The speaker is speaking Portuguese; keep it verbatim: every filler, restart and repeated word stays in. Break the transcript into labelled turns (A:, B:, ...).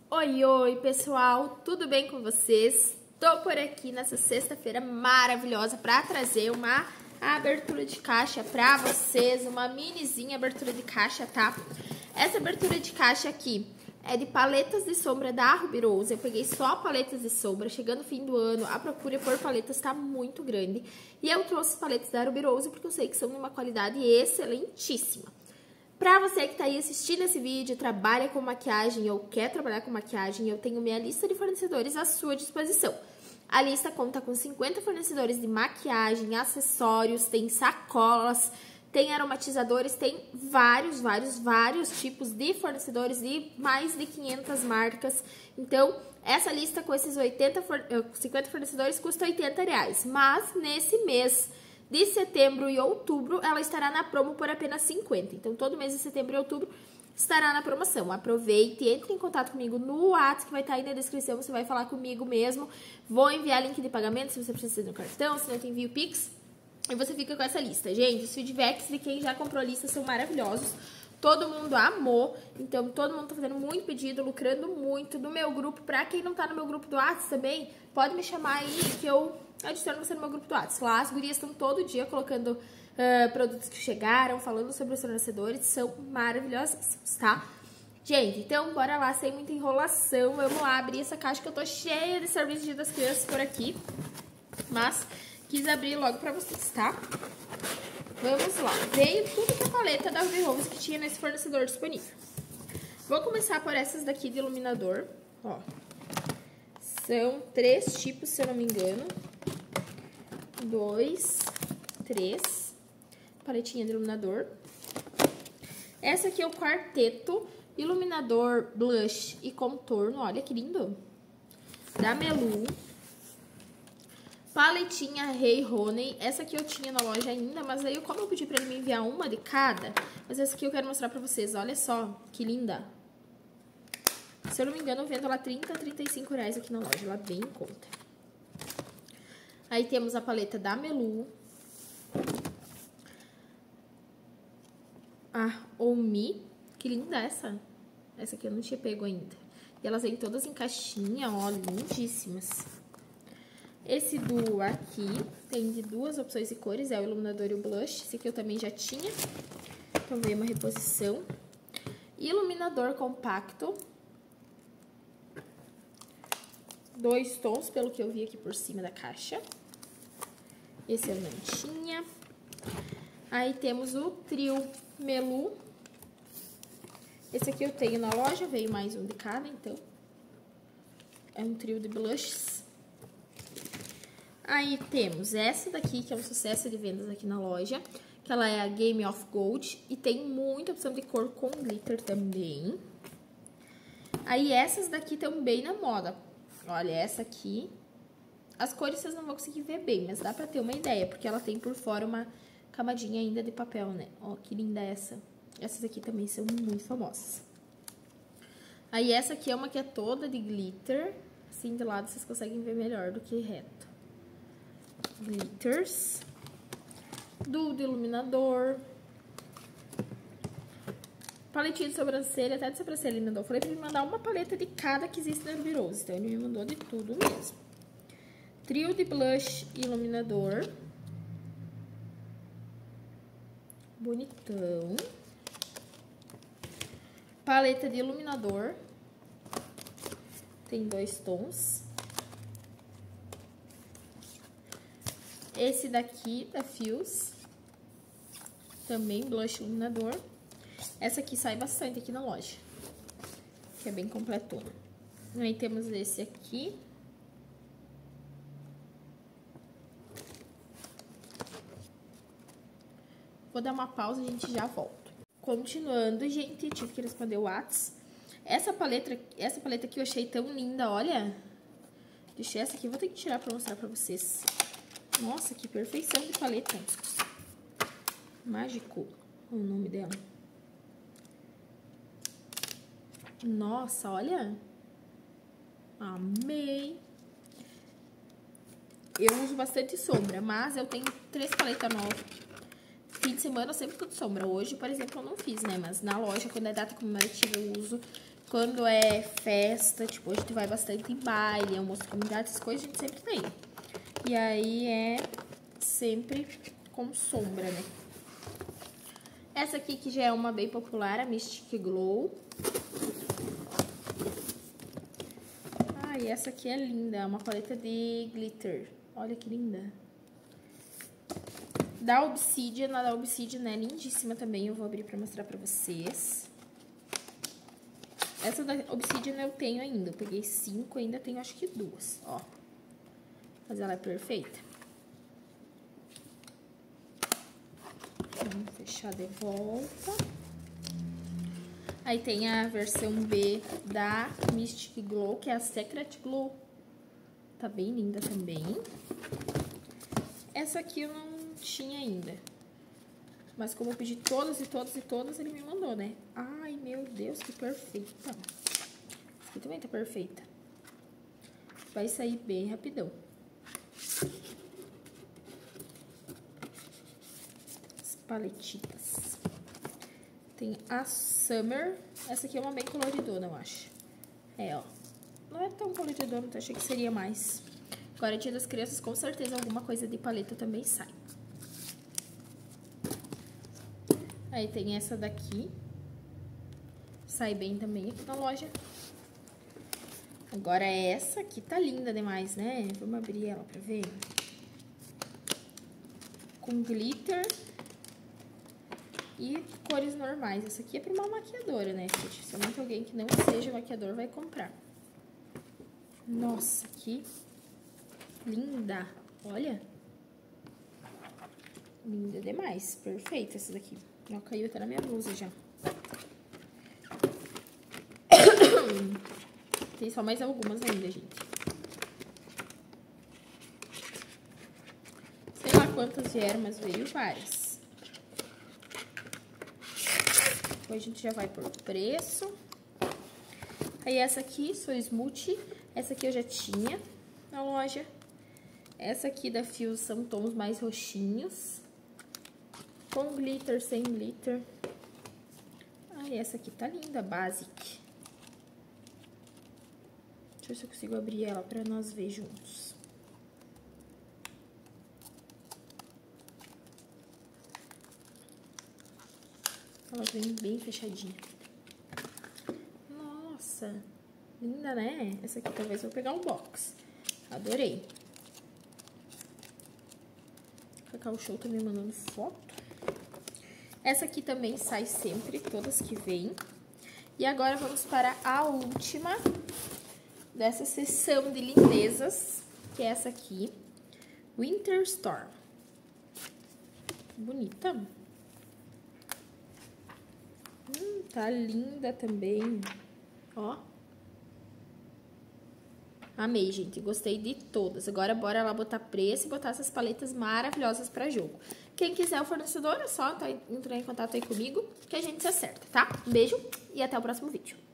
A: Oi, oi, pessoal, tudo bem com vocês? Tô por aqui nessa sexta-feira maravilhosa para trazer uma abertura de caixa para vocês, uma minizinha abertura de caixa, tá? Essa abertura de caixa aqui é de paletas de sombra da Ruby Rose. Eu peguei só paletas de sombra. Chegando o fim do ano, a procura por paletas tá muito grande. E eu trouxe paletas da Ruby Rose porque eu sei que são de uma qualidade excelentíssima. Pra você que tá aí assistindo esse vídeo, trabalha com maquiagem ou quer trabalhar com maquiagem, eu tenho minha lista de fornecedores à sua disposição. A lista conta com cinquenta fornecedores de maquiagem, acessórios, tem sacolas, tem aromatizadores, tem vários, vários, vários tipos de fornecedores de mais de quinhentas marcas. Então, essa lista com esses oitenta, cinquenta fornecedores custa oitenta reais. Mas, nesse mês de setembro e outubro, ela estará na promo por apenas cinquenta. Então, todo mês de setembro e outubro estará na promoção. Aproveite, entre em contato comigo no WhatsApp, que vai estar aí na descrição. Você vai falar comigo mesmo. Vou enviar link de pagamento, se você precisa do cartão, se não tem envio Pix. E você fica com essa lista. Gente, os feedbacks de quem já comprou a lista são maravilhosos. Todo mundo amou. Então, todo mundo tá fazendo muito pedido, lucrando muito no meu grupo. Pra quem não tá no meu grupo do WhatsApp também, pode me chamar aí que eu adiciono você no meu grupo do WhatsApp. Lá as gurias estão todo dia colocando uh, produtos que chegaram, falando sobre os fornecedores. São maravilhosos, tá? Gente, então bora lá, sem muita enrolação. Vamos lá abrir essa caixa que eu tô cheia de serviço de Dia das Crianças por aqui. Mas quis abrir logo pra vocês, tá? Vamos lá. Veio tudo que a paleta da Ruby Rose que tinha nesse fornecedor disponível. Vou começar por essas daqui de iluminador. Ó. São três tipos, se eu não me engano. Dois, três. Paletinha de iluminador. Essa aqui é o quarteto iluminador, blush e contorno. Olha que lindo. Da Melu. Paletinha Hey Honey. Essa aqui eu tinha na loja ainda, mas aí como eu pedi pra ele me enviar uma de cada, mas essa aqui eu quero mostrar pra vocês. Olha só, que linda. Se eu não me engano, eu vendo ela trinta a trinta e cinco reais aqui na loja. Ela bem em conta. Aí temos a paleta da Melu. A Omi. Que linda essa. Essa aqui eu não tinha pego ainda. E elas vêm todas em caixinha, ó, lindíssimas. Esse duo aqui tem de duas opções de cores, é o iluminador e o blush. Esse aqui eu também já tinha, então veio uma reposição. Iluminador compacto. Dois tons, pelo que eu vi aqui por cima da caixa. Esse eu não tinha. Aí temos o trio Melu. Esse aqui eu tenho na loja, veio mais um de cada, então. É um trio de blushes. Aí temos essa daqui, que é um sucesso de vendas aqui na loja, que ela é a Game of Gold e tem muita opção de cor com glitter também. Aí essas daqui também na moda. Olha, essa aqui, as cores vocês não vão conseguir ver bem, mas dá pra ter uma ideia, porque ela tem por fora uma camadinha ainda de papel, né? Ó, que linda essa. Essas aqui também são muito famosas. Aí essa aqui é uma que é toda de glitter, assim de lado vocês conseguem ver melhor do que reto. Glitters, duo de iluminador, paletinha de sobrancelha, até de sobrancelha ele mandou. Eu falei pra ele mandar uma paleta de cada que existe na Ruby Rose, então ele me mandou de tudo mesmo. Trio de blush e iluminador, bonitão. Paleta de iluminador, tem dois tons. Esse daqui da Fios, também blush iluminador. Essa aqui sai bastante aqui na loja, que é bem completona. Aí temos esse aqui. Vou dar uma pausa e a gente já volta. Continuando, gente, tive que responder o WhatsApp. Essa paleta, essa paleta aqui eu achei tão linda, olha. Deixei essa aqui, vou ter que tirar pra mostrar pra vocês. Nossa, que perfeição de paleta. Mágico, o nome dela. Nossa, olha. Amei. Eu uso bastante sombra, mas eu tenho três paletas novas. Fim de semana eu sempre tô de sombra. Hoje, por exemplo, eu não fiz, né? Mas na loja, quando é data comemorativa, eu uso Quando é festa, tipo, a gente vai bastante em baile, almoço de comunidade, essas coisas a gente sempre tem. E aí é sempre com sombra, né? Essa aqui que já é uma bem popular, a Mystic Glow. Ah, e essa aqui é linda, uma paleta de glitter. Olha que linda. Da Obsidian, a da Obsidian é lindíssima também, eu vou abrir pra mostrar pra vocês. Essa da Obsidian eu tenho ainda, eu peguei cinco, ainda tenho acho que duas, ó. Mas ela é perfeita. Vamos fechar de volta. Aí tem a versão B da Mystic Glow, que é a Secret Glow. Tá bem linda também. Essa aqui eu não tinha ainda. Mas como eu pedi todas e todas e todas, ele me mandou, né? Ai, meu Deus, que perfeita. Essa aqui também tá perfeita. Vai sair bem rapidão. As paletitas. Tem a Summer. Essa aqui é uma bem coloridona, eu acho. É, ó. Não é tão coloridona, eu achei que seria mais. Agora, Dia das Crianças, com certeza alguma coisa de paleta também sai. Aí tem essa daqui. Sai bem também aqui na loja. Agora essa aqui tá linda demais, né? Vamos abrir ela pra ver. Com glitter e cores normais. Essa aqui é pra uma maquiadora, né, gente? Somente alguém que não seja maquiador vai comprar. Nossa, que linda! Olha! Linda demais. Perfeita essa daqui. Ó, caiu até na minha blusa já. Tem só mais algumas ainda, gente. Sei lá quantas vieram, mas veio várias. Depois a gente já vai por preço. Aí essa aqui, sou Smoothie. Essa aqui eu já tinha na loja. Essa aqui da Fios são tons mais roxinhos. Com glitter, sem glitter. Ah, e essa aqui tá linda, Basic. Deixa eu ver se eu consigo abrir ela pra nós ver juntos. Ela vem bem fechadinha. Nossa, linda, né? Essa aqui talvez eu vou pegar um box. Adorei. Cacau Show tá me mandando foto. Essa aqui também sai sempre, todas que vêm. E agora vamos para a última dessa sessão de lindezas, que é essa aqui, Winter Storm. Bonita. Hum, tá linda também. Ó. Amei, gente. Gostei de todas. Agora, bora lá botar preço e botar essas paletas maravilhosas pra jogo. Quem quiser o fornecedor, é só entrar em contato aí comigo que a gente se acerta, tá? Um beijo e até o próximo vídeo.